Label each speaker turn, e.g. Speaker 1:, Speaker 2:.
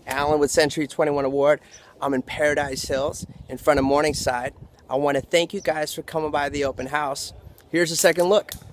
Speaker 1: Alan with Century 21 Award. I'm in Paradise Hills in front of Morningside. I want to thank you guys for coming by the open house. Here's a second look.